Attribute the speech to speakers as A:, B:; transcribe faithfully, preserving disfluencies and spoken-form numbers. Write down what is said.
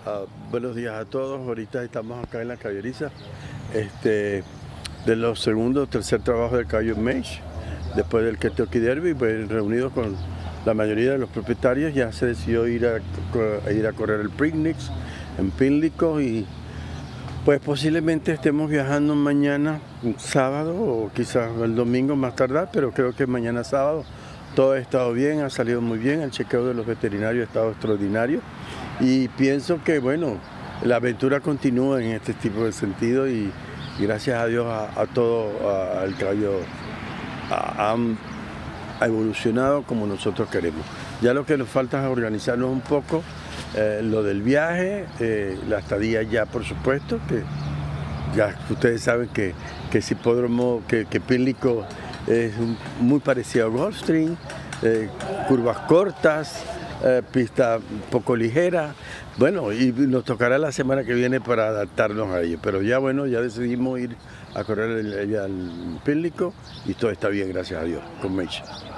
A: Ah, buenos días a todos. Ahorita estamos acá en la caballeriza, este, de los segundos, tercer trabajo del caballo Mage, después del Kentucky Derby, pues, reunidos con la mayoría de los propietarios. Ya se decidió ir a, a ir a correr el Preakness en Pimlico y pues posiblemente estemos viajando mañana, sábado, o quizás el domingo más tardar, pero creo que mañana sábado. Todo ha estado bien, ha salido muy bien, el chequeo de los veterinarios ha estado extraordinario y pienso que, bueno, la aventura continúa en este tipo de sentido y, y gracias a Dios a, a todo a, el caballo ha, ha evolucionado como nosotros queremos. Ya lo que nos falta es organizarnos un poco, eh, lo del viaje, eh, la estadía ya por supuesto, que ya ustedes saben que, que ese hipódromo, que, que Pimlico es un, muy parecido a Gulfstream, eh, curvas cortas, eh, pista un poco ligera. Bueno, y nos tocará la semana que viene para adaptarnos a ello. Pero ya bueno, ya decidimos ir a correr el, el, el Pimlico y todo está bien, gracias a Dios, con Mage.